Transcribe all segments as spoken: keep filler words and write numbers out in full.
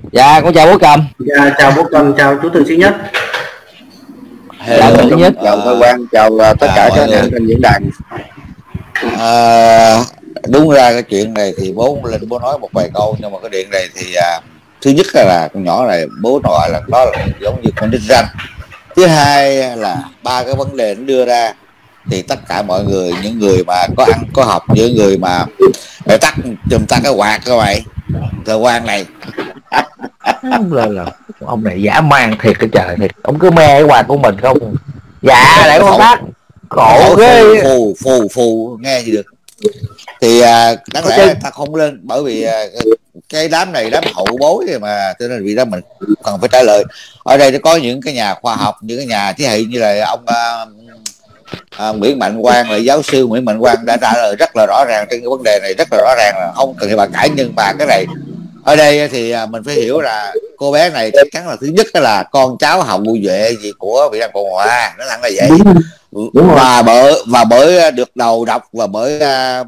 Dạ, con chào bố Cầm. Dạ, chào bố Cầm, chào chú Thường Sĩ Nhất. Hello, Chào thứ nhất. chào Cơ quan, chào uh, tất cả các anh trên diễn đàn. À, đúng ra cái chuyện này thì bố lên bố nói một vài câu, nhưng mà cái chuyện này thì à, thứ nhất là con nhỏ này bố nói là đó là giống như con nít ranh. Thứ hai là ba cái vấn đề nó đưa ra thì tất cả mọi người, những người mà có ăn có học, những người mà phải tắt chùm ta cái quạt các bạn, cơ quan này Lên là ông này dã man thiệt cái trời thiệt, ông cứ mê cái quạt của mình không. Dạ để con tắt khổ ghê, phù phù phù nghe gì được. Thì à, đáng lẽ chân. ta không lên, bởi vì à, cái đám này đám hậu bối mà, cho nên vì đó mình cần phải trả lời. Ở đây nó có những cái nhà khoa học, những cái nhà thế hệ như là ông à, à, Nguyễn Mạnh Quang, là giáo sư Nguyễn Mạnh Quang đã trả lời rất là rõ ràng trên cái vấn đề này, rất là rõ ràng, là không cần bà cãi. Nhưng mà cái này ở đây thì à, mình phải hiểu là cô bé này chắc chắn là thứ nhất là con cháu hậu duệ gì của Việt Nam Cộng Hòa, nó thẳng là vậy. Đúng, đúng và bởi và bởi được đầu độc và bởi uh,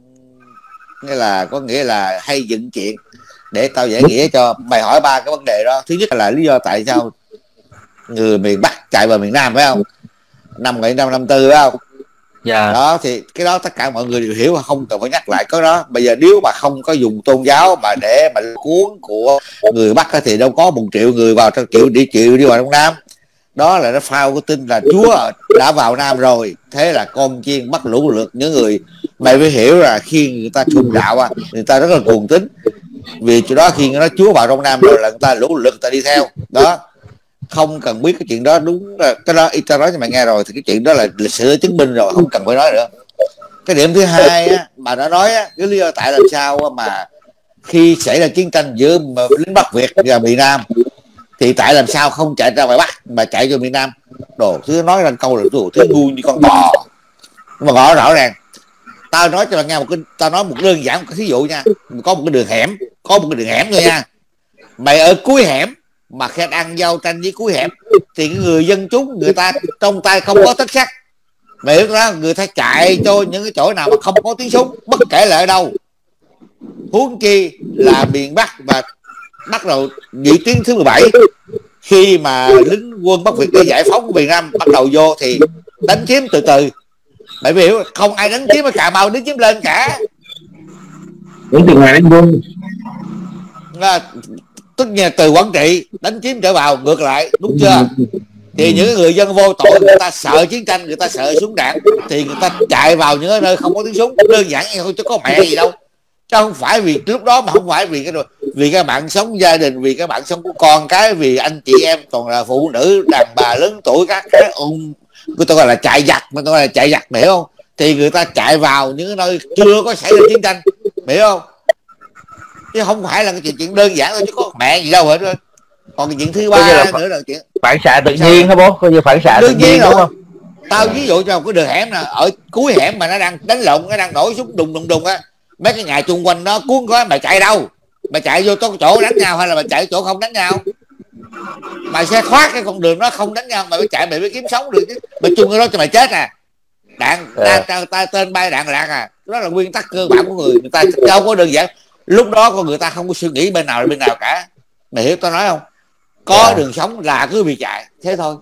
nghĩa là có nghĩa là hay dựng chuyện để tao giải nghĩa cho mày. Hỏi ba cái vấn đề đó. Thứ nhất là lý do tại sao người miền Bắc chạy vào miền Nam, phải không, năm một nghìn chín trăm năm mươi tư, phải không? Dạ. Đó thì cái đó tất cả mọi người đều hiểu, không cần phải nhắc lại cái đó. Bây giờ nếu mà không có dùng tôn giáo mà để mà cuốn của người Bắc thì đâu có một triệu người vào trong triệu đi triệu đi vào trong Nam. Đó là nó phao cái tin là Chúa đã vào Nam rồi, thế là con chiên bắt lũ lượt những người. Mày phải hiểu là khi người ta trung đạo à, người ta rất là cuồng tín, vì chỗ đó khi nó Chúa vào trong Nam rồi là người ta lũ lượt người ta đi theo đó. Không cần biết cái chuyện đó, đúng là cái đó ta nói cho mày nghe rồi, thì cái chuyện đó là lịch sử chứng minh rồi, không cần phải nói nữa. Cái điểm thứ hai á, mà nó nói á, cái lý do tại làm sao mà khi xảy ra chiến tranh giữa lính Bắc Việt và miền Nam thì tại làm sao không chạy ra ngoài Bắc mà chạy cho miền Nam. Đồ thứ nói ra câu là đồ thứ ngu như con bò. Nhưng mà rõ rõ ràng tao nói cho mày nghe một cái, tao nói một đơn giản một cái thí dụ nha. Có một cái đường hẻm, có một cái đường hẻm thôi nha. Mày ở cuối hẻm mà khen ăn giao tranh với cuối hẻm thì cái người dân chúng người ta trong tay không có tất sắt, mày biết đó, người ta chạy cho những cái chỗ nào mà không có tiếng súng bất kể là ở đâu. Huống chi là miền Bắc và bắt đầu vị tuyến thứ mười bảy, khi mà lính quân Bắc Việt để giải phóng miền Nam bắt đầu vô thì đánh chiếm từ từ. Mày hiểu không, ai đánh chiếm ở Cà Mau đánh chiếm lên cả, đánh từ ngoài đánh quân, tức là từ Quảng Trị đánh chiếm trở vào ngược lại, đúng chưa? Thì những người dân vô tội người ta sợ chiến tranh, người ta sợ súng đạn thì người ta chạy vào những nơi không có tiếng súng, đơn giản như thôi chứ có mẹ gì đâu. Chứ không phải vì lúc đó mà không phải vì cái vì các bạn sống gia đình, vì các bạn sống của con cái, vì anh chị em còn là phụ nữ đàn bà lớn tuổi các cái ông người ta gọi là chạy giặc, mà tôi gọi là chạy giặc, hiểu không? Thì người ta chạy vào những nơi chưa có xảy ra chiến tranh, hiểu không? Chứ không phải là cái chuyện, chuyện đơn giản thôi chứ có mẹ gì đâu hết. Còn cái chuyện thứ ba là nữa là chuyện phản xạ tự nhiên hả bố? Coi như phản xạ tự nhiên đúng không? Tao ví dụ cho một cái đường hẻm nè, ở cuối hẻm mà nó đang đánh lộn, nó đang nổi súng đùng đùng đùng á, mấy cái nhà chung quanh nó cuốn gói, mày chạy đâu? Mày chạy vô chỗ đánh nhau hay là mày chạy chỗ không đánh nhau? Mày sẽ thoát cái con đường đó không đánh nhau, mày mới chạy, mày mới kiếm sống được chứ. Mày chung cái đó cho mày chết à. Đạn ta, ta tên bay đạn lạc à, đó là nguyên tắc cơ bản của người người ta đâu có đơn giản. Lúc đó con người ta không có suy nghĩ bên nào là bên nào cả, mày hiểu tao nói không? Có yeah. đường sống là cứ việc chạy thế thôi.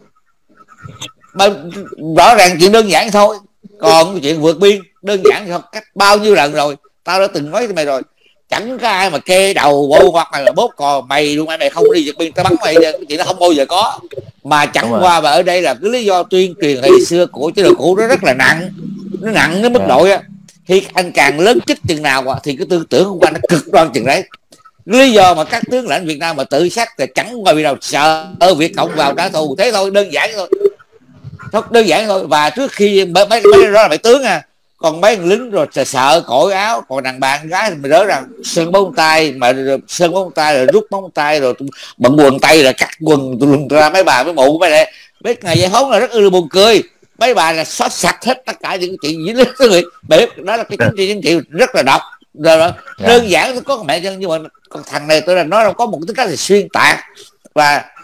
Mà rõ ràng chuyện đơn giản thôi. Còn chuyện vượt biên đơn giản không, cách bao nhiêu lần rồi tao đã từng nói với mày rồi. Chẳng có ai mà kê đầu bộ hoặc là bốt cò mày luôn, mày không đi vượt biên tao bắn mày, cái chuyện đó không bao giờ có. Mà chẳng qua và ở đây là cái lý do tuyên truyền ngày xưa của chế độ cũ nó rất là nặng, nó nặng đến mức yeah. độ á, khi anh càng lớn chích chừng nào thì cái tư tưởng của anh nó cực đoan chừng đấy. Lý do mà các tướng lãnh Việt Nam mà tự sát thì chẳng qua vì nào sợ ở Việt Cộng vào trả thù, thế thôi, đơn giản thôi, thật đơn giản thôi. Và trước khi mấy mấy đó là mấy tướng à, còn mấy lính rồi sợ cởi áo, còn đàn bà con gái thì mình nhớ rằng sơn bóng tay, mà sơn bóng tay rồi rút bóng tay rồi bận quần tay rồi cắt quần lùn ra. Mấy bà với mụ mấy này mấy ngày giải phóng là rất ư buồn cười, mấy bà là xóa sạch hết tất cả những chuyện dính lính người biết đó là cái chính trị chính trị rất là độc rồi đó. Yeah. Đơn giản có mẹ chân, nhưng mà con thằng này tôi là nói có một tính cách là xuyên tạc và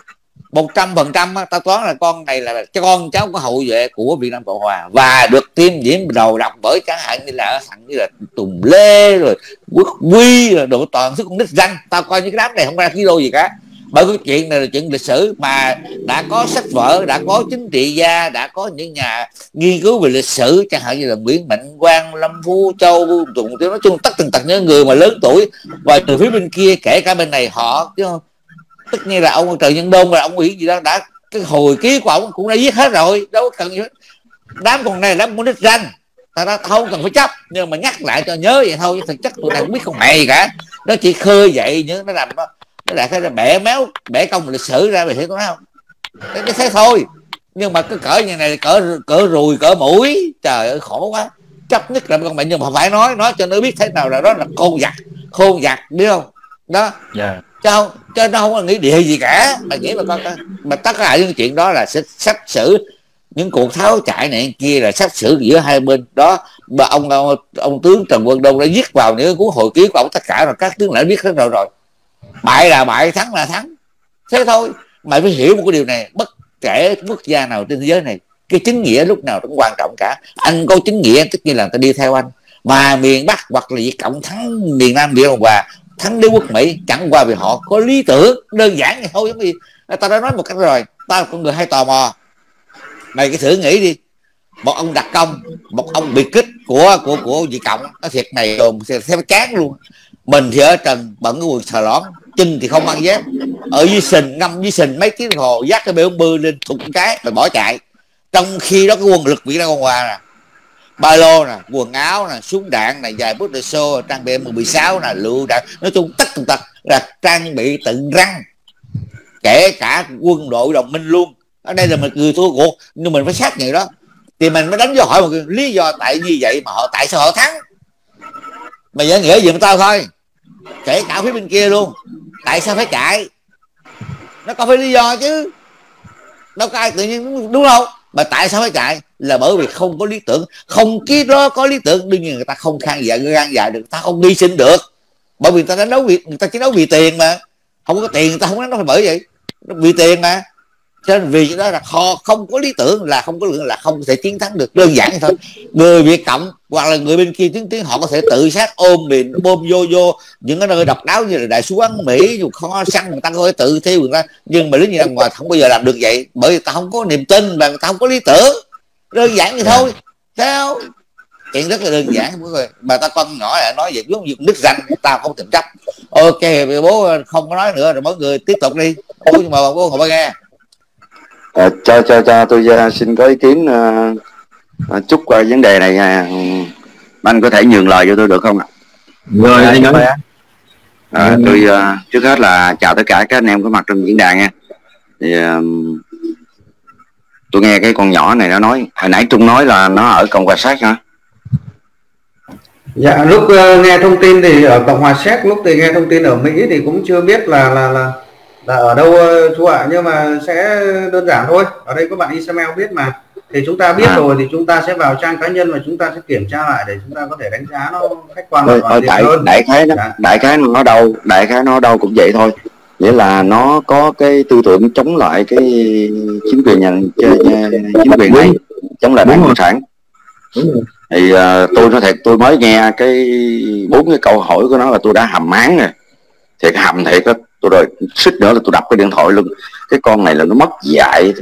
một trăm phần trăm ta toán là con này là con cháu có hậu duệ của Việt Nam Cộng Hòa và được tiêm nhiễm đầu độc bởi chẳng hạn như là thằng như là Tùng Lê rồi Quốc Huy rồi đồ toàn sức con nít răng. Tao coi những cái đám này không ra ký đô gì cả, bởi cái chuyện này là chuyện lịch sử mà đã có sách vở, đã có chính trị gia, đã có những nhà nghiên cứu về lịch sử chẳng hạn như là Nguyễn Mạnh Quang, Lâm Phú Châu, Tùng, nói chung tất tần tật những người mà lớn tuổi. Và từ phía bên kia kể cả bên này họ chứ không, tất nhiên là ông Trần Nhân Đôn và ông Nguyễn gì đó đã cái hồi ký của ông cũng đã viết hết rồi, đâu có cần gì hết. Đám con này đám con nít ranh, ta đã không cần phải chấp, nhưng mà nhắc lại cho nhớ vậy thôi, thực chất tụi này không biết không mày cả, nó chỉ khơi dậy những nó làm nó nó lại cái bẻ méo bẻ công lịch sử ra, mày hiểu không? Cái, cái thế thôi. Nhưng mà cái cỡ như này cỡ cỡ rùi cỡ mũi, trời ơi khổ quá. Chấp nhất là con mẹ, nhưng mà phải nói nói cho nó biết thế nào là đó là khôn giặc, khôn giặc biết không đó. Yeah. Chứ không, chứ nó không có nghĩ địa gì cả, mà nghĩ mà con mà tất cả những chuyện đó là sẽ sách xử những cuộc tháo chạy này kia, là sách xử giữa hai bên đó. Mà ông ông, ông tướng Trần Quân Đông đã viết vào những cuốn hồi ký của ông tất cả rồi, các tướng đã biết hết rồi rồi. Bại là bại, thắng là thắng, thế thôi. Mày phải hiểu một cái điều này, bất kể quốc gia nào trên thế giới này, cái chính nghĩa lúc nào cũng quan trọng cả. Anh có chính nghĩa tất nhiên là người ta đi theo anh, mà miền Bắc hoặc là Việt Cộng thắng miền Nam Việt Cộng Hòa, thắng đế quốc Mỹ chẳng qua vì họ có lý tưởng, đơn giản vậy thôi. Giống như ta đã nói một cách rồi, ta là con người hay tò mò. Mày cái thử nghĩ đi, một ông đặc công, một ông biệt kích của của của Việt Cộng, nó thiệt này đồn theo chán luôn. Mình thì ở trần bận cái quần xà lón, chân thì không mang dép, ở dưới sình ngâm dưới sình mấy tiếng đồng hồ, dắt cái bê ống bư lên thục cái rồi bỏ chạy. Trong khi đó cái quân lực Việt Nam Cộng Hòa nè, ba lô nè, quần áo nè, súng đạn nè, vài bút đề xô, trang bị M mười sáu nè, lựu đạn, nói chung tất tần tật là trang bị tận răng, kể cả quân đội đồng minh luôn. Ở đây là mình cười thua cuộc, nhưng mình phải xác nhận đó. Thì mình mới đánh vô hỏi một cái lý do tại như vậy mà họ tại sao họ thắng. Mày nhớ nghĩa giùm tao thôi, kể cả phía bên kia luôn, tại sao phải chạy, nó có phải lý do chứ, đâu có ai tự nhiên đúng không? Mà tại sao phải chạy là bởi vì không có lý tưởng, không cái đó có lý tưởng đương nhiên người ta không khang dạ gan dạ được, ta không hy sinh được, bởi vì người ta đánh đấu vì người ta chỉ đấu vì tiền mà, không có tiền người ta không đánh đấu bởi vậy, nó vì tiền mà. Cho nên vì đó là họ không có lý tưởng là không có lượng là không thể chiến thắng được, đơn giản như thôi. Người Việt Cộng hoặc là người bên kia tiếng tiếng họ có thể tự sát ôm miền bom vô vô những cái nơi độc đáo như là đại sứ quán Mỹ, dù kho xăng người ta có thể tự thiêu người ta, nhưng mà lính Việt Nam ngoài không bao giờ làm được vậy, bởi vì ta không có niềm tin và người ta không có lý tưởng, đơn giản như thôi. Sao chuyện rất là đơn giản mọi người, mà ta con nhỏ lại nói vậy giống như nước ranh, tao không thèm chấp. Ok bố không có nói nữa rồi, mọi người tiếp tục đi. Bố nhưng mà bố không có nghe. À, cho cho cho tôi uh, xin có ý kiến uh, uh, chút qua vấn đề này. Uh, anh có thể nhường lời cho tôi được không ạ? Rồi anh nói. À, tôi uh, trước hết là chào tất cả các anh em có mặt trong diễn đàn nha. Thì uh, tôi nghe cái con nhỏ này nó nói hồi nãy Trung nói là nó ở Cộng hòa Séc hả? Dạ lúc uh, nghe thông tin thì ở Cộng hòa Séc, lúc thì nghe thông tin ở Mỹ thì cũng chưa biết là là là là ở đâu uh, chú ạ, nhưng mà sẽ đơn giản thôi. Ở đây có bạn Ismail biết mà, thì chúng ta biết à. Rồi thì chúng ta sẽ vào trang cá nhân và chúng ta sẽ kiểm tra lại để chúng ta có thể đánh giá nó khách quan thôi, thôi đại, hơn. đại khái nó dạ. đại khái nó đâu đại khái nó đâu cũng vậy thôi, nghĩa là nó có cái tư tưởng chống lại cái chính quyền nhà, chính quyền này, chống lại đảng cộng sản. Thì uh, tôi nói thiệt, tôi mới nghe cái bốn cái câu hỏi của nó là tôi đã hầm máng rồi, thiệt hầm thiệt á. Tôi rồi suýt nữa là tôi đập cái điện thoại luôn. Cái con này là nó mất dạy.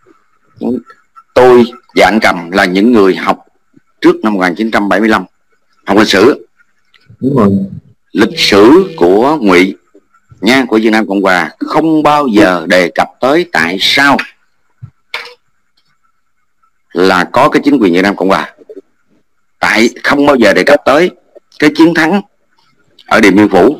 Tôi và anh Cầm là những người học trước năm một nghìn chín trăm bảy mươi lăm, học lịch sử. Đúng rồi. Lịch sử của Ngụy nha, của Việt Nam Cộng Hòa không bao giờ đề cập tới tại sao là có cái chính quyền Việt Nam Cộng Hòa, tại không bao giờ đề cập tới cái chiến thắng ở Điện Biên Phủ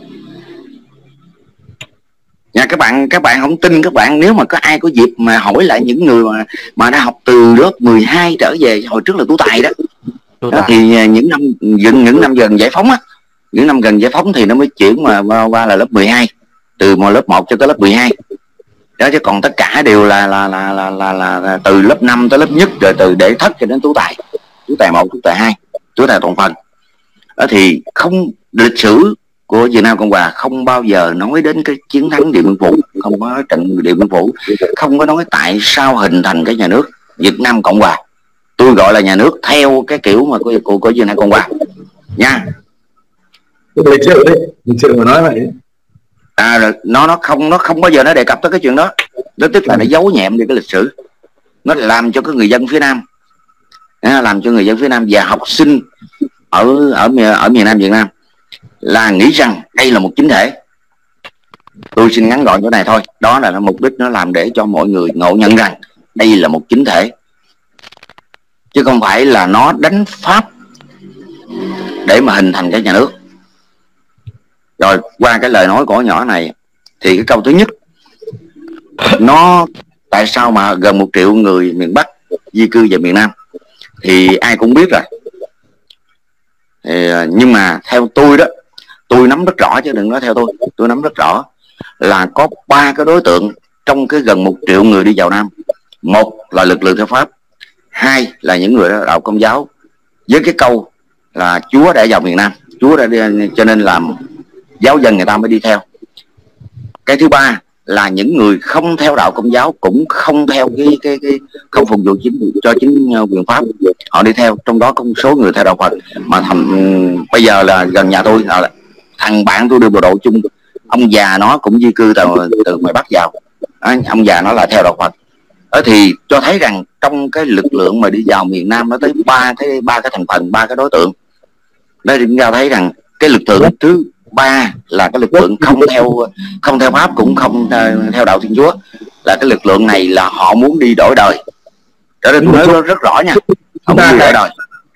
nha. Các bạn các bạn không tin, các bạn nếu mà có ai có dịp mà hỏi lại những người mà mà đã học từ lớp mười hai trở về, hồi trước là Tú Tài đó, đó thì những năm gần những năm gần giải phóng á, những năm gần giải phóng thì nó mới chuyển mà qua là lớp mười hai, từ một lớp một cho tới lớp mười hai đó, chứ còn tất cả đều là là là là là, là, là từ lớp năm tới lớp nhất, rồi từ đệ thất cho đến Tú Tài, Tú Tài một, Tú Tài hai, Tú Tài toàn phần đó. Thì không, lịch sử của Việt Nam Cộng Hòa không bao giờ nói đến cái chiến thắng Điện Biên Phủ, không có trận Điện Biên Phủ, không có nói tại sao hình thành cái nhà nước Việt Nam Cộng Hòa. Tôi gọi là nhà nước theo cái kiểu mà của của, của Việt Nam Cộng Hòa nha. Lịch sử đấy, lịch sử mà nói vậy. À, rồi nó nó không nó không bao giờ nó đề cập tới cái chuyện đó. Đó tức là nó giấu nhẹm đi cái lịch sử. Nó làm cho cái người dân phía Nam, làm cho người dân phía Nam và học sinh ở ở ở miền Nam Việt Nam là nghĩ rằng đây là một chính thể. Tôi xin ngắn gọn chỗ này thôi. Đó là mục đích nó làm để cho mọi người ngộ nhận rằng đây là một chính thể, chứ không phải là nó đánh Pháp để mà hình thành cái nhà nước. Rồi qua cái lời nói của nhỏ này thì cái câu thứ nhất, nó tại sao mà gần một triệu người miền Bắc di cư về miền Nam thì ai cũng biết rồi. Thì, nhưng mà theo tôi đó, tôi nắm rất rõ chứ đừng nói theo tôi, tôi nắm rất rõ là có ba cái đối tượng trong cái gần một triệu người đi vào Nam. Một là lực lượng theo Pháp, hai là những người đạo Công giáo với cái câu là Chúa đã vào miền Nam, Chúa đã đi, cho nên làm giáo dân người ta mới đi theo. Cái thứ ba là những người không theo đạo Công giáo, cũng không theo cái cái cái không phục vụ chính cho chính quyền Pháp, họ đi theo. Trong đó có một số người theo đạo Phật mà thầm bây giờ là gần nhà tôi là thằng bạn tôi đưa bộ đội chung, ông già nó cũng di cư từ từ ngoài Bắc vào. Đó, ông già nó là theo đạo Phật. Đó thì cho thấy rằng trong cái lực lượng mà đi vào miền Nam nó tới ba cái ba cái thành phần, ba cái đối tượng. Đây thì chúng ta thấy rằng cái lực lượng thứ ba là cái lực lượng không theo không theo Pháp, cũng không theo đạo Thiên Chúa, là cái lực lượng này là họ muốn đi đổi đời. Đó là tôi nói rất rõ nha, họ muốn đi đổi đời.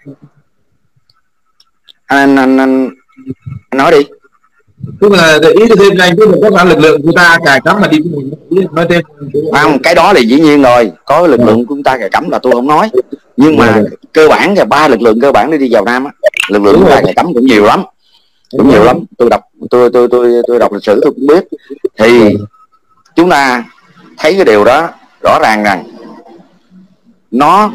Anh, anh, anh, anh nói đi. Tức là ý tôi thêm này, tức là các bạn lực lượng chúng ta cài cắm mà đi nói thêm. Không, cái đó là dĩ nhiên rồi, có lực lượng của chúng ta cài cắm là tôi không nói, nhưng mà ừ. cơ bản là ba lực lượng cơ bản để đi vào Nam á, lực lượng chúng ta cài cắm cũng nhiều lắm, cũng nhiều lắm. Tôi đọc tôi tôi tôi tôi đọc lịch sử tôi cũng biết. Thì chúng ta thấy cái điều đó rõ ràng rằng nó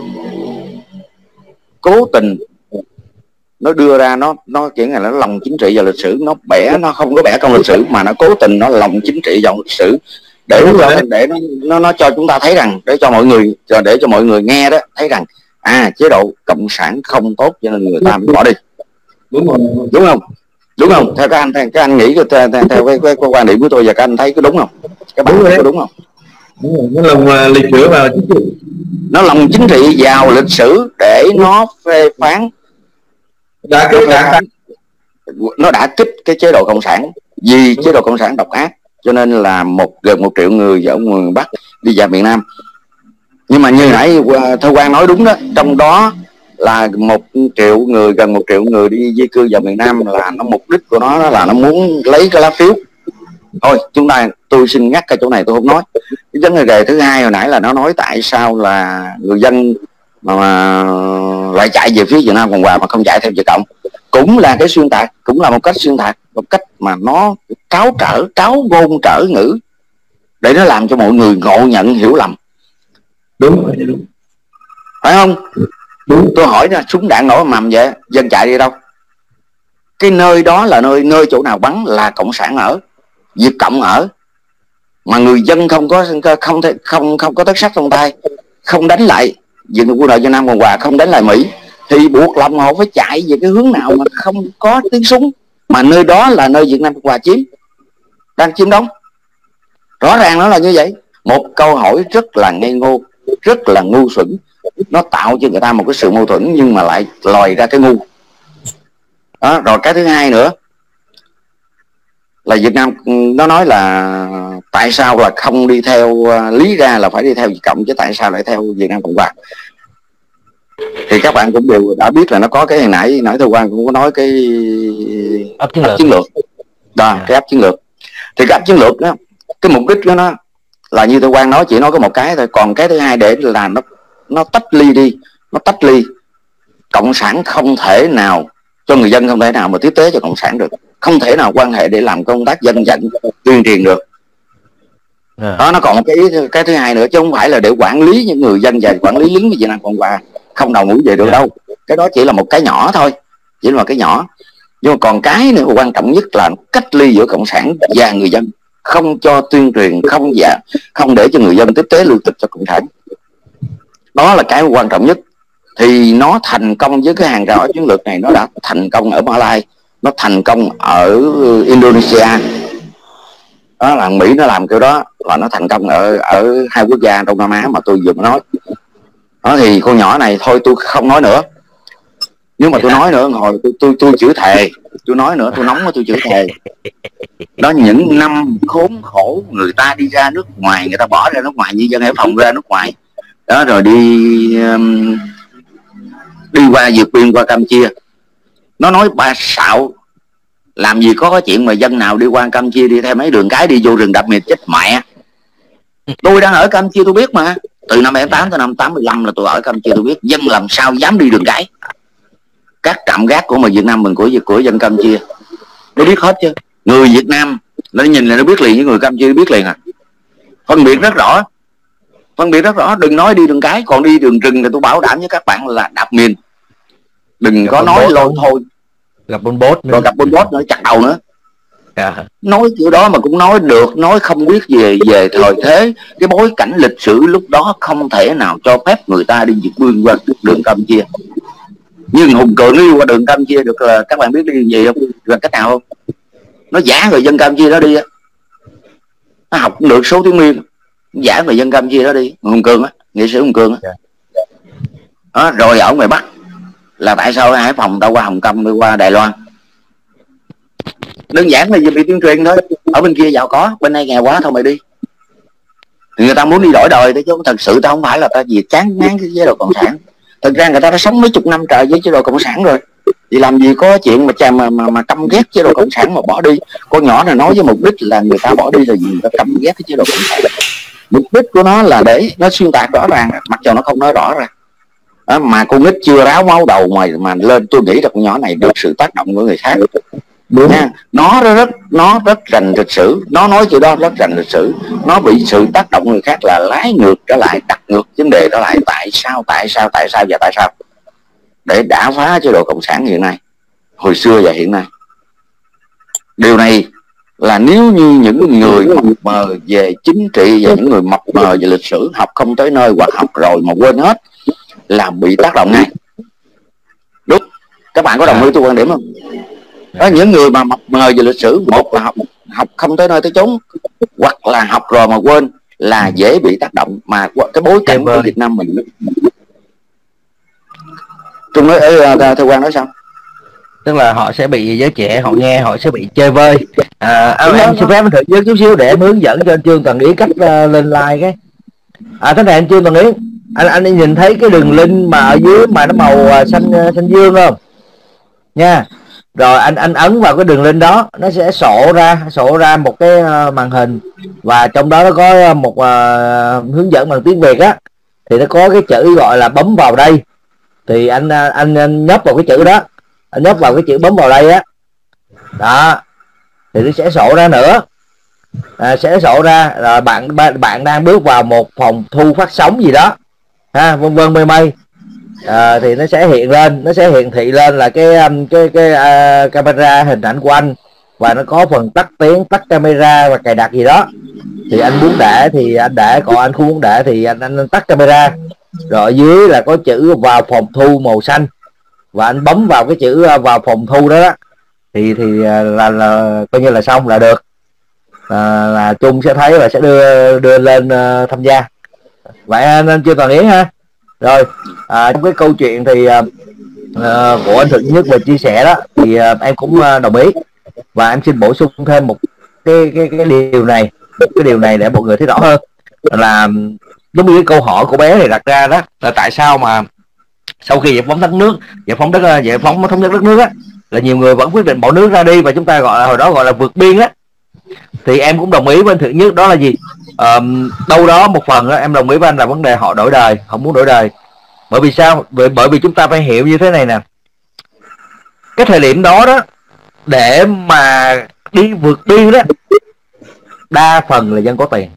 cố tình nó đưa ra nó nó chỉ là nó lòng chính trị vào lịch sử, nó bẻ, nó không có bẻ công lịch sử mà nó cố tình nó lòng chính trị vào lịch sử để nó cho, để nó, nó nó cho chúng ta thấy rằng, để cho mọi người để cho mọi người nghe đó thấy rằng à, chế độ cộng sản không tốt cho nên người ta mới bỏ đi. Đúng không? Đúng không? Đúng không? Theo các anh theo các anh nghĩ theo, theo, theo cái, cái, cái quan điểm của tôi và các anh thấy có đúng không? Các bạn thấy có đúng không? Đúng rồi. Nó lòng lịch sử vào chính trị. Nó lòng chính trị vào lịch sử để nó phê phán. Đã nó, đã... nó đã kích cái chế độ cộng sản, vì chế độ cộng sản độc ác cho nên là một gần một triệu người ở miền Bắc đi vào miền Nam. Nhưng mà như nãy Thơ Quang nói đúng đó, trong đó là một triệu người, gần một triệu người đi di cư vào miền Nam là nó mục đích của nó là nó muốn lấy cái lá phiếu. Thôi chúng ta, tôi xin ngắt cái chỗ này tôi không nói. Cái vấn đề thứ hai hồi nãy là nó nói tại sao là người dân mà, mà lại chạy về phía Việt Nam Cộng Hòa mà không chạy theo Việt Cộng, cũng là cái xuyên tạc, cũng là một cách xuyên tạc, một cách mà nó tráo trở, tráo ngôn trở ngữ để nó làm cho mọi người ngộ nhận hiểu lầm. Đúng đúng, phải không? Đúng. Tôi hỏi nha, súng đạn nổ mầm vậy, dân chạy đi đâu? Cái nơi đó là nơi nơi chỗ nào bắn là cộng sản ở, Việt Cộng ở, mà người dân không có không không không, không có tất sắt trong tay, không đánh lại quân đội Việt Nam Cộng Hòa, không đánh lại Mỹ, thì buộc lòng họ phải chạy về cái hướng nào mà không có tiếng súng, mà nơi đó là nơi Việt Nam Cộng Hòa chiếm, đang chiếm đóng. Rõ ràng nó là như vậy. Một câu hỏi rất là ngây ngô, rất là ngu xuẩn, nó tạo cho người ta một cái sự mâu thuẫn nhưng mà lại lòi ra cái ngu đó. Rồi cái thứ hai nữa là Việt Nam nó nói là tại sao là không đi theo, lý ra là phải đi theo Việt Cộng chứ tại sao lại theo Việt Nam Cộng Hòa. Thì các bạn cũng đều đã biết là nó có cái hồi nãy nãy Thơ Quang cũng có nói cái ấp chiến lược, chiến lược. Đó, cái áp chiến lược. Thì cái áp chiến lược đó, cái mục đích của nó là như Thơ Quang nói, chỉ nói có một cái thôi. Còn cái thứ hai để là nó nó tách ly đi, nó tách ly. Cộng sản không thể nào cho người dân, không thể nào mà tiếp tế cho cộng sản được, không thể nào quan hệ để làm công tác dân vận tuyên truyền được. À. Đó, nó còn một cái ý, cái thứ hai nữa, chứ không phải là để quản lý những người dân và quản lý lính của Việt Nam Cộng Hòa không đầu mũi về được. À. Đâu, cái đó chỉ là một cái nhỏ thôi, chỉ là một cái nhỏ. Nhưng mà còn cái nữa quan trọng nhất là cách ly giữa cộng sản và người dân, không cho tuyên truyền, không dạ không để cho người dân tiếp tế lương thực cho cộng sản. Đó là cái quan trọng nhất. Thì nó thành công với cái hàng rào chiến lược này, nó đã thành công ở Malai, nó thành công ở Indonesia. Đó là Mỹ nó làm kiểu đó, và nó thành công ở ở hai quốc gia Đông Nam Á mà tôi vừa mới nói. Đó thì con nhỏ này thôi tôi không nói nữa. Nhưng mà tôi nói nữa hồi tôi tôi tôi chửi thề, tôi nói nữa tôi nóng tôi chửi thề. Đó, những năm khốn khổ người ta đi ra nước ngoài, người ta bỏ ra nước ngoài, như dân Hải Phòng ra nước ngoài đó, rồi đi um, đi qua vượt biên qua Campuchia. Nó nói ba xạo, làm gì có cái chuyện mà dân nào đi qua Campuchia đi theo mấy đường cái đi vô rừng đập miệt chết mẹ. Tôi đang ở Campuchia tôi biết mà, từ năm bảy tám tới năm tám mươi lăm là tôi ở Campuchia, tôi biết dân làm sao dám đi đường cái. Các trạm gác của mà Việt Nam mình, của của dân Campuchia nó biết hết chứ. Người Việt Nam nó nhìn là nó biết liền, với người Campuchia biết liền à. Phân biệt rất rõ, phân biệt rất rõ. Đừng nói đi đường cái, còn đi đường rừng thì tôi bảo đảm với các bạn là đạp miền. Đừng gặp có nói lôi thôi. Gặp Pol Pot nữa. Rồi gặp Pol Pot nữa, chặt đầu nữa. Yeah. Nói kiểu đó mà cũng nói được, nói không biết về về thời thế, cái bối cảnh lịch sử lúc đó không thể nào cho phép người ta đi vượt biên qua đường Campuchia. Nhưng Hùng Cường đi qua đường Campuchia được là các bạn biết đi gì không? Là cách nào không? Nó giả người dân Campuchia đó đi á. Nó học cũng được số tiếng Miên, giả người dân Campuchia đó đi. Hùng Cường á, nghệ sĩ Hùng Cường á. Đó, rồi ở ngoài Bắc là tại sao ở Hải Phòng tao qua Hồng Kông, đi qua Đài Loan? Đơn giản là vì bị tuyên truyền thôi. Ở bên kia giàu có, bên đây nghèo quá thôi mày đi. Thì người ta muốn đi đổi đời thôi, chứ thật sự tao không phải là ta gì chán ngán cái chế độ cộng sản. Thật ra người ta đã sống mấy chục năm trời với chế độ cộng sản rồi, thì làm gì có chuyện mà chà mà mà, mà căm ghét chế độ cộng sản mà bỏ đi. Con nhỏ này nói với mục đích là người ta bỏ đi là gì? Người ta căm ghét cái chế độ cộng sản. Mục đích của nó là để nó xuyên tạc rõ ràng, mặc dù nó không nói rõ ra. Đó, mà con nít chưa ráo máu đầu mà mà lên, tôi nghĩ là con nhỏ này được sự tác động của người khác. Đúng nha, nó rất nó rất rành lịch sử, nó nói chuyện đó rất rành lịch sử, nó bị sự tác động người khác là lái ngược trở lại, đặt ngược vấn đề đó lại. Tại sao tại sao tại sao và tại sao để đả phá chế độ cộng sản hiện nay, hồi xưa và hiện nay. Điều này là nếu như những người mập mờ về chính trị và những người mập mờ về lịch sử, học không tới nơi hoặc học rồi mà quên hết là bị tác động ngay. Đúng, các bạn có đồng ý tôi quan điểm không? Có những người mà mập mờ về lịch sử, một là học học không tới nơi tới chốn, hoặc là học rồi mà quên là dễ bị tác động. Mà cái bối cảnh của Việt Nam mình, Trung nói theo quan nói sao? Tức là họ sẽ bị, giới trẻ họ nghe họ sẽ bị chơi vơi. À, em, em xin phép anh thử trước chút xíu để em hướng dẫn cho anh Trương Toàn Ý cách uh, lên like cái. À thế này anh Trương Toàn Ý, anh anh nhìn thấy cái đường link mà ở dưới mà nó màu uh, xanh uh, xanh dương không? Nha. Rồi anh anh ấn vào cái đường link đó, nó sẽ sổ ra sổ ra một cái uh, màn hình, và trong đó nó có một uh, hướng dẫn bằng tiếng Việt á, thì nó có cái chữ gọi là bấm vào đây. Thì anh anh, anh nhấp vào cái chữ đó, anh nhấp vào cái chữ bấm vào đây á, đó thì nó sẽ sổ ra nữa, à, sẽ sổ ra rồi bạn bạn đang bước vào một phòng thu phát sóng gì đó ha, vân vân mây mây. À, thì nó sẽ hiện lên, nó sẽ hiển thị lên là cái cái cái uh, camera hình ảnh của anh, và nó có phần tắt tiếng, tắt camera và cài đặt gì đó. Thì anh muốn để thì anh để, còn anh không muốn để thì anh anh tắt camera. Rồi ở dưới là có chữ vào phòng thu màu xanh, và anh bấm vào cái chữ vào phòng thu đó, đó thì thì là, là, là coi như là xong là được, à, là Trung sẽ thấy và sẽ đưa đưa lên uh, tham gia. Vậy anh, anh chưa Toàn Ý ha. Rồi à, trong cái câu chuyện thì uh, của anh Thực Nhất về chia sẻ đó thì uh, em cũng uh, đồng ý, và em xin bổ sung thêm một cái cái cái điều này, cái điều này để mọi người thấy rõ hơn, là giống như cái câu hỏi của bé này đặt ra đó, là tại sao mà sau khi giải phóng đất nước, giải phóng đất giải phóng thống nhất đất nước á, là nhiều người vẫn quyết định bỏ nước ra đi, và chúng ta gọi là hồi đó gọi là vượt biên á. Thì em cũng đồng ý với anh Thực Nhất, đó là gì, à, đâu đó một phần đó, em đồng ý với anh là vấn đề họ đổi đời, họ muốn đổi đời. Bởi vì sao? Bởi, bởi vì chúng ta phải hiểu như thế này nè, cái thời điểm đó đó, để mà đi vượt biên đó, đa phần là dân có tiền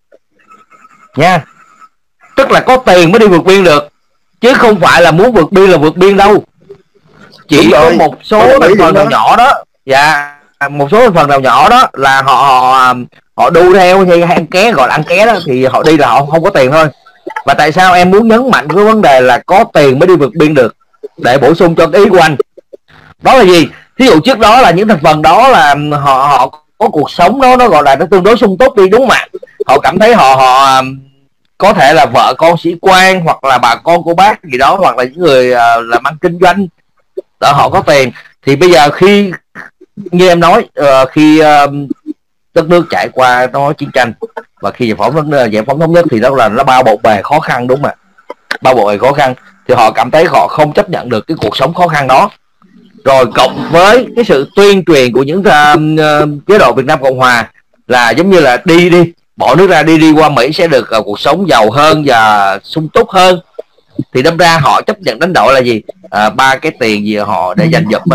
nha, tức là có tiền mới đi vượt biên được, chứ không phải là muốn vượt biên là vượt biên đâu. chỉ có một số thành phần nào nhỏ đó, dạ một số thành phần nào nhỏ đó là họ họ họ đu theo hay ăn ké, gọi là ăn ké đó, thì họ đi là họ không có tiền thôi. Và tại sao em muốn nhấn mạnh cái vấn đề là có tiền mới đi vượt biên được, để bổ sung cho cái ý của anh đó là gì? Ví dụ trước đó là những thành phần đó là họ họ có cuộc sống đó nó gọi là nó tương đối sung túc đi, đúng không ạ? Họ cảm thấy họ họ có thể là vợ con sĩ quan, hoặc là bà con cô bác gì đó, hoặc là những người uh, làm ăn kinh doanh đó, họ có tiền. Thì bây giờ khi như em nói, uh, khi uh, đất nước trải qua nó chiến tranh, và khi giải phóng nó giải phóng thống nhất thì đó là nó bao bộn bề khó khăn, đúng không ạ? Bao bộn bề khó khăn thì họ cảm thấy họ không chấp nhận được cái cuộc sống khó khăn đó. Rồi cộng với cái sự tuyên truyền của những uh, uh, chế độ Việt Nam Cộng Hòa là giống như là đi đi bỏ nước ra, đi đi qua Mỹ sẽ được uh, cuộc sống giàu hơn và sung túc hơn, thì đâm ra họ chấp nhận đánh đổi là gì? À, ba cái tiền gì họ để dành dụm,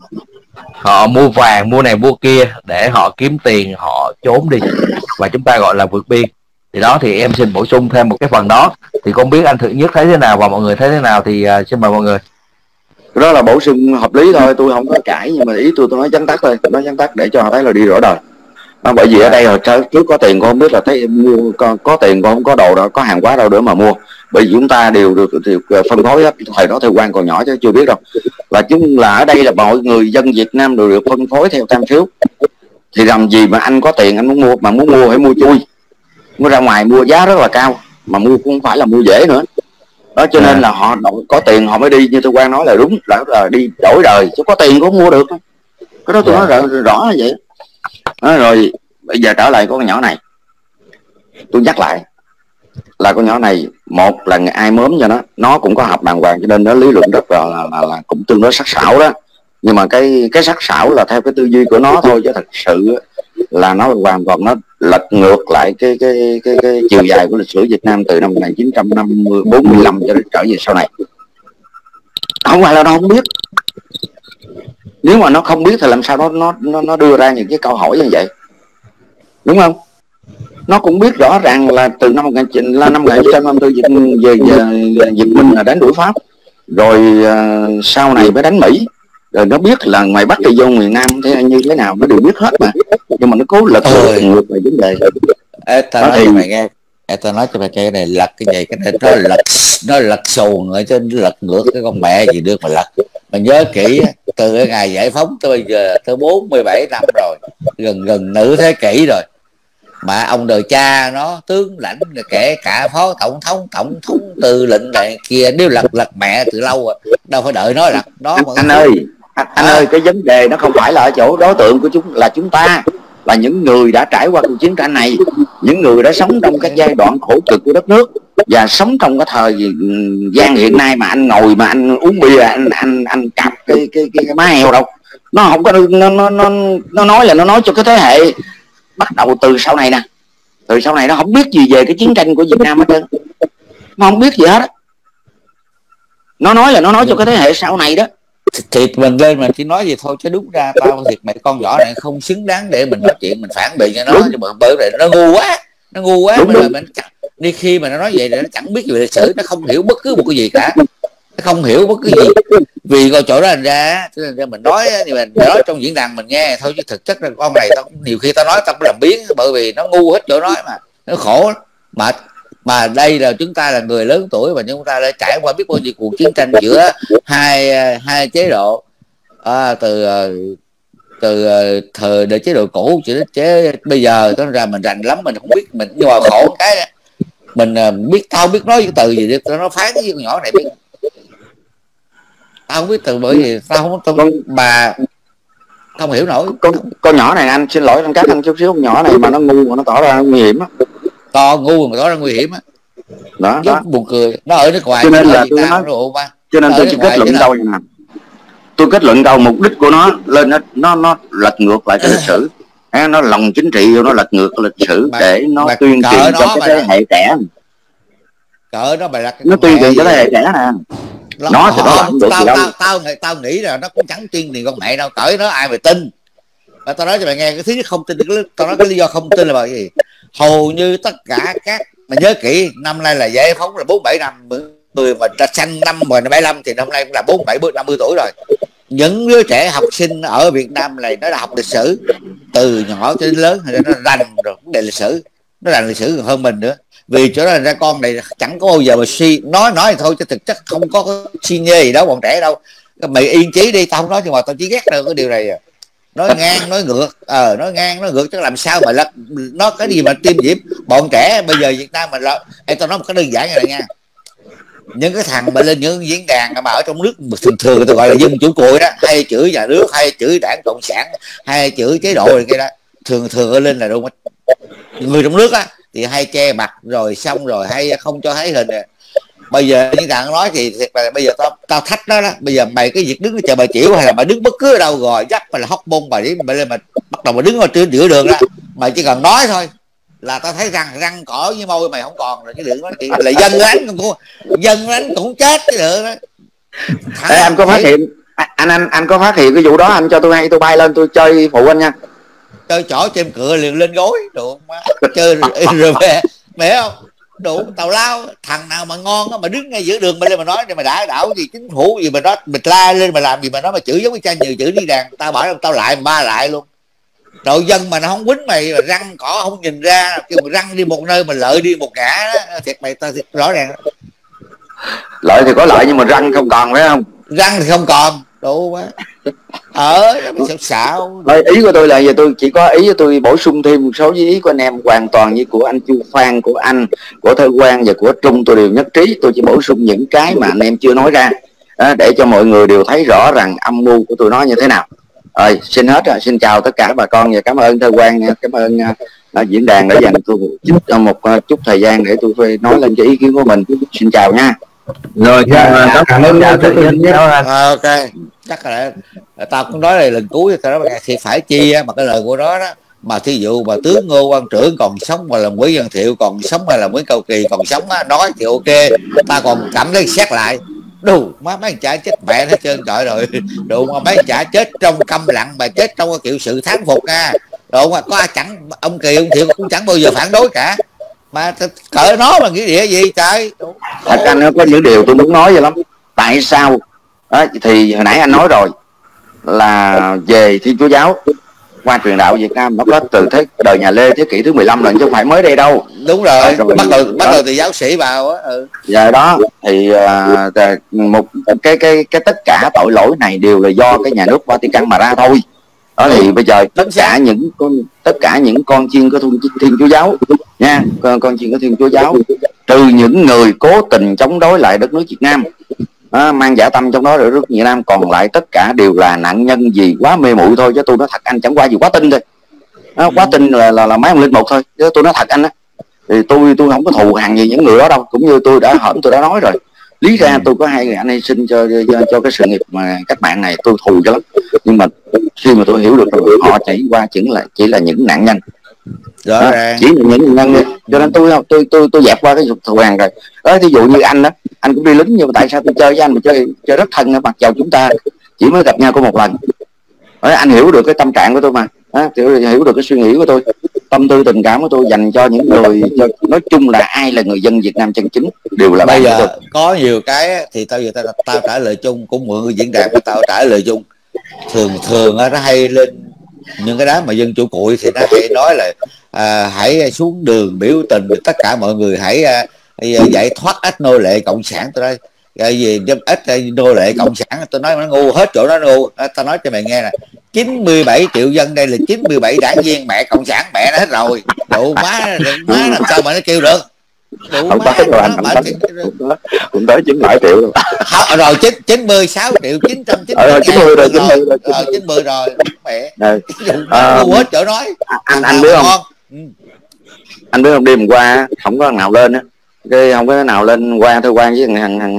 họ mua vàng, mua này mua kia để họ kiếm tiền, họ trốn đi, và chúng ta gọi là vượt biên. Thì đó, thì em xin bổ sung thêm một cái phần đó. Thì không biết anh Thượng Nhất thấy thế nào và mọi người thấy thế nào, thì uh, xin mời mọi người. Đó là bổ sung hợp lý thôi, tôi không có cãi, nhưng mà ý tôi tôi nói vắn tắt thôi, nói vắn tắt để cho họ thấy là đi rõ đời. À, bởi vì ở đây hồi trước có tiền con không biết là thấy mua có, có tiền con không có đồ đâu, có hàng hóa đâu nữa mà mua, bởi vì chúng ta đều được, được phân phối hết. Thời đó thời quan còn nhỏ chứ chưa biết đâu, là chúng là ở đây là mọi người dân Việt Nam đều được phân phối theo tam phiếu. Thì làm gì mà anh có tiền anh muốn mua, mà muốn mua phải mua chui, mua ra ngoài mua giá rất là cao, mà mua cũng không phải là mua dễ nữa đó. Cho nên là họ có tiền họ mới đi, như tôi Quang nói là đúng, là, là đi đổi đời, chứ có tiền cũng không mua được. Cái đó tôi nói rõ, rõ là vậy đó. Rồi bây giờ trở lại con nhỏ này, tôi nhắc lại là con nhỏ này, một là ai mớm cho nó, nó cũng có học đàng hoàng, cho nên nó lý luận rất là là, là, là cũng tương đối sắc sảo đó. Nhưng mà cái cái sắc sảo là theo cái tư duy của nó thôi, chứ thật sự là nó hoàn toàn nó lật ngược lại cái cái cái, cái chiều dài của lịch sử Việt Nam từ năm một nghìn chín trăm bốn mươi lăm cho đến trở về sau này. Không phải là nó không biết, nếu mà nó không biết thì làm sao nó nó nó nó đưa ra những cái câu hỏi như vậy, đúng không? Nó cũng biết rõ ràng là từ năm một nghìn chín trăm năm mươi tư về Việt Minh là đánh đuổi Pháp, rồi uh, sau này mới đánh Mỹ, rồi nó biết là ngoài Bắc thì vô miền Nam thế như thế nào nó đều biết hết mà, nhưng mà nó cố lật ngược về vấn đề. Ê, tao nói thì... cho mày nghe, Ê, tao nói cho mày nghe này, lật cái gì cái này nó lật nó lật xuồng ở trên, lật ngược cái con mẹ gì được mà lật. Mà nhớ kỹ, từ cái ngày giải phóng tới bây giờ tới bốn mươi bảy năm rồi, gần gần nửa thế kỷ rồi, mà ông đời cha nó tướng lãnh, kể cả phó tổng thống, tổng thống tư lệnh này kia đều lật lật mẹ từ lâu rồi, đâu phải đợi nó lật đó. Anh, anh ơi anh, anh ơi cái vấn đề nó không phải là ở chỗ đối tượng của chúng, là chúng ta là những người đã trải qua cuộc chiến tranh này, những người đã sống trong cái giai đoạn khổ cực của đất nước, và sống trong cái thời gian hiện nay mà anh ngồi mà anh uống bia, anh anh anh cặp cái cái cái, cái má heo đâu. Nó không có, nó nó nó nó nói là nó nói cho cái thế hệ bắt đầu từ sau này nè, từ sau này nó không biết gì về cái chiến tranh của Việt Nam hết trơn, nó không biết gì hết á. Nó nói là nó nói cho cái thế hệ sau này đó. Thì mình lên mình chỉ nói gì thôi, chứ đúng ra tao thiệt mày con nhỏ này không xứng đáng để mình nói chuyện, mình phản biện cho nó. Đúng. Nhưng mà bởi vì nó ngu quá, nó ngu quá. Đúng, đúng. Mình đi khi mà nó nói vậy thì nó chẳng biết về lịch sử, nó không hiểu bất cứ một cái gì cả, nó không hiểu bất cứ gì. Vì coi chỗ đó thành ra, ra mình nói thì mình nói trong diễn đàn mình nghe thôi, chứ thực chất là con này tao nhiều khi tao nói tao cũng làm biến, bởi vì nó ngu hết chỗ nói mà nó khổ mà. Mà đây là chúng ta là người lớn tuổi, và chúng ta đã trải qua biết bao nhiêu cuộc chiến tranh giữa hai hai chế độ, à, từ từ thời đời chế độ cũ cho đến chế bây giờ. Đó ra mình rành lắm, mình không biết mình, nhưng mà khổ cái mình biết, tao biết nói cái từ gì để tao nó phán với con nhỏ này biết, tao không biết từ, bởi vì tao không tao, con, bà không hiểu nổi. Con con nhỏ này, anh xin lỗi anh cắt anh chút xíu, con nhỏ này mà nó ngu mà nó tỏ ra nguy hiểm á, to ngu mà tỏ ra nguy hiểm á, đó, đó. Buồn cười, nó ở nước ngoài, cho nên là tôi nói, mà. cho nên tôi chỉ kết luận đâu nè, tôi kết luận đâu mục đích của nó lên nó nó nó lật ngược lại cái lịch sử, nó lòng chính trị, nó lật ngược cái lịch sử mà, để nó tuyên truyền cho cái thế hệ trẻ, cỡ nó bài nó tuyên truyền cho thế hệ trẻ nè. Nó, nó thì nó được tao, tao, tao, tao, tao nghĩ là nó cũng chẳng tuyên truyền con mẹ đâu, cỡ nó ai mà tin. Và tao nói cho mày nghe cái thứ nhất không tin, tao nói cái lý do không tin là bởi vì hầu như tất cả các, mà nhớ kỹ, năm nay là giải phóng là bốn bảy năm, người mà sanh năm một nghìn chín trăm bảy mươi lăm thì năm nay cũng là bốn bảy năm mươi tuổi rồi, những đứa trẻ học sinh ở Việt Nam này nó đã học lịch sử từ nhỏ cho đến lớn, thì nó rành rồi vấn đề lịch sử, nó rành lịch sử còn hơn mình nữa. Vì chỗ đó ra con này chẳng có bao giờ mà suy nói nói thôi, chứ thực chất không có suy nhê gì đâu bọn trẻ đâu. Mày yên chí đi, tao không nói, nhưng mà tao chỉ ghét được cái điều này à. Nói ngang nói ngược, ờ nói ngang nói ngược, chứ làm sao mà lật nó cái gì mà tiêm nhiễm. Bọn trẻ bây giờ Việt Nam mình là em, tao nói một cái đơn giản như này nha, những cái thằng mà lên những diễn đàn mà ở trong nước thường thường người ta gọi là dân chủ cội đó, hay chửi nhà nước, hay chửi đảng cộng sản, hay chửi chế độ này kia đó, thường thường ở lên là đúng. Người trong nước á thì hay che mặt rồi xong rồi hay không cho thấy hình. Bây giờ những thằng nói thì thiệt là bây giờ tao tao thách đó, đó bây giờ mày cái việc đứng chờ bà chịu, hay là mày đứng bất cứ ở đâu rồi dắt mày là hóc môn bà đi mày lên mà bắt đầu mà đứng ở trên giữa đường đó, mày chỉ cần nói thôi là tao thấy răng răng cỏ với môi mày không còn rồi. Cái đường đó thì là dân đánh cũng dân đánh cũng chết cái đường đó. Ê, anh có phát hiện anh anh anh có phát hiện cái vụ đó, anh cho tôi hay tôi bay lên tôi chơi phụ anh nha. Chơi chỏ trên cửa liền lên gối đồ má, chơi rồi về mẹ không đủ tào lao. Thằng nào mà ngon á mà đứng ngay giữa đường mà lên mà nói thì mà đã đảo gì chính phủ gì mà nói mình la lên mà làm gì mà nói mà chửi giống cái cha nhiều chửi đi đàn, tao bảo tao lại ba lại luôn. Rồi dân mà nó không quýnh mày mà răng cỏ không nhìn ra, kêu mà răng đi một nơi mà lợi đi một ngã đó. Thiệt mày tao thiệt rõ ràng đó. Lợi thì có lợi nhưng mà răng không còn phải không? Răng thì không còn đủ quá ở mày xạo xạo. Thôi, ý của tôi là giờ tôi chỉ có ý của tôi bổ sung thêm một số ý của anh em, hoàn toàn như của anh Chu Phan, của anh, của Thơ Quang và của Trung tôi đều nhất trí. Tôi chỉ bổ sung những cái mà anh em chưa nói ra à, để cho mọi người đều thấy rõ rằng âm mưu của tôi nói như thế nào. Rồi xin hết rồi, xin chào tất cả bà con và cảm ơn Thơ Quang, cảm ơn uh, diễn đàn đã dành tôi chút, một uh, chút thời gian để tôi nói lên cái ý kiến của mình. Xin chào nha. Rồi dạ, cảm ơn chào tự nhiên nhé. Ok chắc là tao cũng nói này lần cuối tao nói thì phải chi mà cái lời của nó đó mà thí dụ mà tướng Ngô Quang Trưởng còn sống mà là Nguyễn Văn Thiệu còn sống, hay là Nguyễn Cao Kỳ còn sống á, nói thì ok, ta còn cảm thấy xét lại. Đủ má mấy chả chết mẹ hết trơn trời rồi. Đủ mà mấy chả chết trong câm lặng mà chết trong cái kiểu sự thán phục nha. Đủ mà có ai chẳng ông Kỳ ông Thiệu cũng chẳng bao giờ phản đối cả, mà cỡ nó mà nghĩa địa gì trời. Thật anh có những điều tôi muốn nói vậy lắm. Tại sao đó, thì hồi nãy anh nói rồi là về Thiên Chúa giáo qua truyền đạo Việt Nam nó có từ thế đời nhà Lê thế kỷ thứ mười lăm lần chứ không phải mới đây đâu. Đúng rồi, rồi bắt đầu bắt đầu từ giáo sĩ vào á. Ừ. Giờ đó thì uh, một cái cái cái tất cả tội lỗi này đều là do cái nhà nước Vatican mà ra thôi. Đó thì bây giờ tất cả những con tất cả những con chiên của Thiên Chúa giáo nha, con, con chiên của Thiên Chúa giáo, trừ những người cố tình chống đối lại đất nước Việt Nam, à, mang dã tâm trong đó rồi nước Việt Nam, còn lại tất cả đều là nạn nhân vì quá mê muội thôi. Chứ tôi nói thật anh, chẳng qua gì quá tin thôi, à, quá tin là là, là mấy ông linh mục thôi. Chứ tôi nói thật anh á, thì tôi tôi không có thù hằn gì những người đó đâu. Cũng như tôi đã hởm tôi đã nói rồi, lý ra tôi có hai người anh hy sinh cho, cho cho cái sự nghiệp mà cách mạng này, tôi thù cho lắm. Nhưng mà khi mà tôi hiểu được rồi, họ chảy qua chỉ là chỉ là những nạn nhân. Rõ đó, ràng. chỉ là những nạn nhân, cho nên tôi tôi tôi tôi dẹp qua cái dục thù hằn rồi. Đó, ví dụ như anh đó, anh cũng đi lính nhưng mà tại sao tôi chơi với anh mà chơi chơi rất thân, mặc dầu chúng ta chỉ mới gặp nhau có một lần. Đó, anh hiểu được cái tâm trạng của tôi mà, đó, hiểu được cái suy nghĩ của tôi, tâm tư tình cảm của tôi dành cho những người, cho, nói chung là ai là người dân Việt Nam chân chính đều là bây giờ có nhiều cái thì tao giờ tao, tao trả lời chung, cũng mượn người diễn đàn của tao trả lời chung. Thường thường nó hay lên những cái đám mà dân chủ cội thì nó hay nói là à, hãy xuống đường biểu tình, tất cả mọi người hãy à, giải thoát ít nô lệ cộng sản. Tôi nói cái gì ít nô lệ cộng sản, tôi nói nó ngu hết chỗ, nó ngu. Tao nói cho mày nghe nè, chín mươi bảy triệu dân đây là chín mươi bảy đảng viên mẹ cộng sản mẹ nó hết rồi. Đủ má, má làm sao mà nó kêu được. Đủ không má, tới rồi anh, không tới, cũng tới chín mươi bảy triệu rồi. Không, rồi chín chín mươi sáu triệu chín trăm chín mươi rồi chín mươi rồi chín mươi rồi rồi chín mươi rồi mẹ à, hết chỗ nói. Anh anh biết không? Ừ. Anh biết không, đêm qua không có thằng nào lên á, cái không có nào lên qua thôi, quan với thằng thằng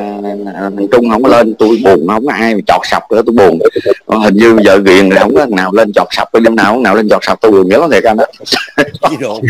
thằng Trung không có lên, tôi buồn, không có ai mà chọt sọc nữa, tôi buồn. Hình như giờ ghiền rồi không có thằng nào lên chọt sọc, đêm nào không nào lên chọt sọc, tôi buồn nhớ thiệt anh đó. Đồ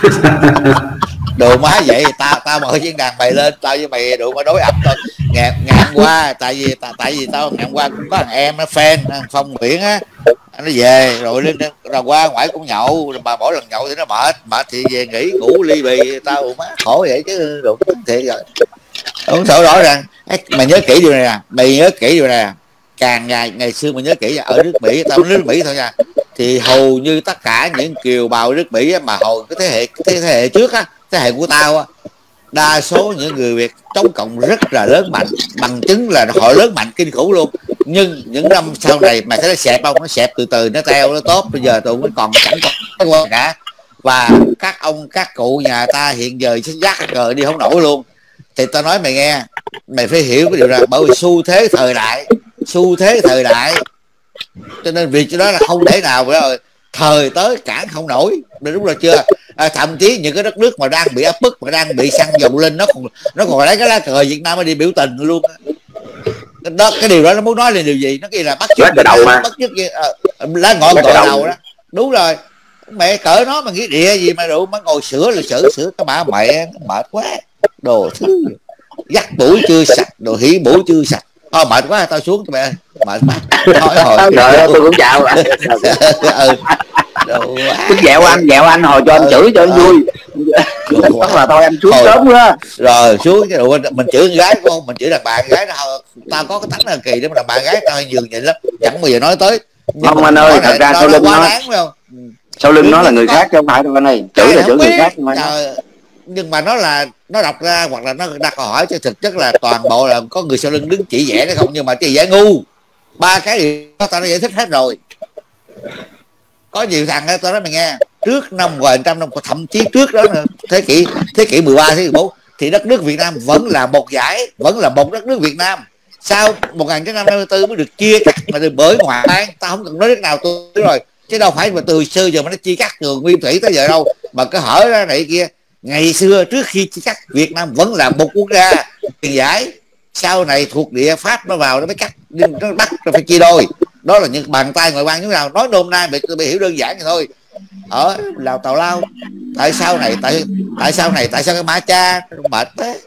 đồ má vậy, tao tao mở diễn đàn mày lên, tao với mày đủ mà đối ập thôi. Ngàn ngàn qua tại vì tại, tại vì tao ngàn qua cũng có thằng em nó fan thằng Phong Nguyễn á, nó về rồi lên rồi qua ngoại cũng nhậu, mà mỗi lần nhậu thì nó mệt mệt thì về nghỉ ngủ ly bì. Tao má khổ vậy chứ đúng thiệt rồi. Không sợ rõ ràng. Mày nhớ kỹ điều này nè, mày nhớ kỹ điều này nè, càng ngày ngày xưa mình nhớ kỹ ở nước Mỹ, tao nói nước Mỹ thôi nha, thì hầu như tất cả những kiều bào nước Mỹ á, mà hồi cái thế hệ cái thế hệ trước á, thế hệ của tao á, đa số những người Việt chống cộng rất là lớn mạnh, bằng chứng là họ lớn mạnh kinh khủng luôn. Nhưng những năm sau này mày thấy nó xẹp không, nó xẹp từ từ, nó teo, nó tốt, bây giờ tụi nó còn chẳng có quan cả. Và các ông các cụ nhà ta hiện giờ dắt cờ đi không nổi luôn. Thì tao nói mày nghe, mày phải hiểu cái điều là bởi vì xu thế thời đại, xu thế thời đại, cho nên việc đó là không thể nào rồi thời tới cản không nổi, đúng rồi chưa? À, thậm chí những cái đất nước mà đang bị áp bức, mà đang bị săn dầu lên, nó còn nó còn lấy cái lá cờ Việt Nam đi biểu tình luôn đó. Cái điều đó nó muốn nói là điều gì? Nó kia là bắt chước đầu mà bắt chước kia, à, lá ngọn cờ đầu. đầu đó, đúng rồi. Mẹ cỡ nó mà nghĩ địa gì mà rượu mà ngồi sửa là sửa sửa cái bả mẹ nó mệt quá, đồ thứ dắt mũi chưa sạch, đồ hỉ mũi chưa sạch. Thôi mệt quá, tao xuống tụi mẹ ơi, mệt quá. Thôi hồi rồi tôi cũng chào ừ. Cứ dẹo anh dẹo anh hồi cho anh chửi cho anh vui. Chắc là thôi anh xuống sớm quá. Rồi xuống cái đồ mình chửi con gái của không, mình chửi đàn bà con gái. Tao có cái tánh là kỳ đó, mà đàn bà gái tao hay nhường nhịn lắm, chẳng bao giờ nói tới. Nhưng không anh ơi, thật ra sau lưng nó sau lưng nó là người khác chứ không phải đâu anh ơi, chửi là chửi người khác. Nhưng mà nó là nó đọc ra hoặc là nó đặt câu hỏi, chứ thực chất là toàn bộ là có người sau lưng đứng chỉ vẽ nó không. Nhưng mà chỉ vẽ ngu, ba cái điều đó tao đã giải thích hết rồi. Có nhiều thằng đó, tao nói mày nghe, trước năm một nghìn chín trăm năm, thậm chí trước đó nữa, thế kỷ thế kỷ mười ba, thế kỷ mười bốn, thì đất nước Việt Nam vẫn là một giải, vẫn là một đất nước Việt Nam. Sau một nghìn chín trăm năm mươi tư mới được chia cắt mà được bởi Ngoại bang. Tao không cần nói nước nào tôi rồi, chứ đâu phải mà từ xưa giờ mà nó chia cắt từ nguyên thủy tới giờ đâu mà cái hở ra này kia. Ngày xưa trước khi chia cắt, Việt Nam vẫn là một quốc gia tiền giải, sau này thuộc địa Pháp nó vào nó mới cắt, nhưng nó bắt nó phải chia đôi. Đó là những bàn tay ngoại bang như thế nào, nói nôm na bị bị hiểu đơn giản vậy thôi. Ở Lào tào lao, tại sao này tại tại sao này tại sao cái má cha mệt thế.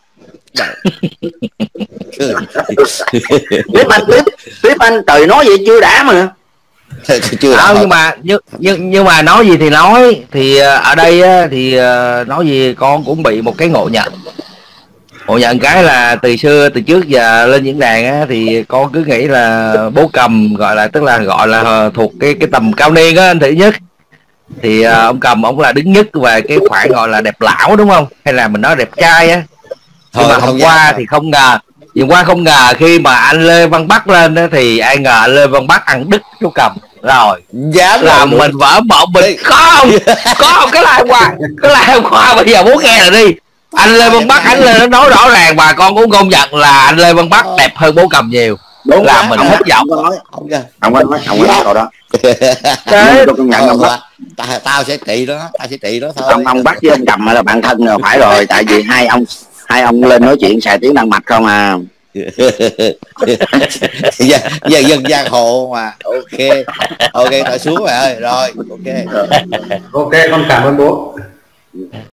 Tiếp anh tiếp tiếp anh trời nói vậy chưa đã mà. Chưa à, nhưng mà nhưng, nhưng nhưng mà nói gì thì nói, thì ở đây thì nói gì con cũng bị một cái ngộ nhận. Ngộ nhận cái là từ xưa từ trước giờ lên diễn đàn á, thì con cứ nghĩ là Bố Cầm gọi là tức là gọi là thuộc cái cái tầm cao niên á anh Thứ Nhất. Thì ông Cầm ông là đứng nhất về cái khoản gọi là đẹp lão, đúng không, hay là mình nói đẹp trai á. Nhưng mà hôm qua thì không ngờ, hôm qua không ngờ khi mà anh Lê Văn Bắc lên đó, thì ai ngờ anh Lê Văn Bắc ăn đứt chú Cầm rồi. Dám làm mình vỡ mộng mình có không? Có không? Cái like hôm qua, cái like hôm qua bây giờ muốn nghe rồi đi. Anh Lê Văn Bắc anh lên nó nói rõ ràng, bà con cũng công nhận là anh Lê Văn Bắc đẹp hơn Bố Cầm nhiều. Đúng, làm mình thất vọng. Không có nói, không có nói câu đó. Thế tao tao sẽ trị đó, tao sẽ trị đó thôi. Ông ông Bắc với ông Cầm là bạn thân rồi, phải rồi, tại vì hai ông hai ông lên nói chuyện xài tiếng Đan Mạch không à. Dân dân dân giang hồ mà. Ok ok, tao xuống rồi ơi. Rồi ok ok, con cảm ơn bố.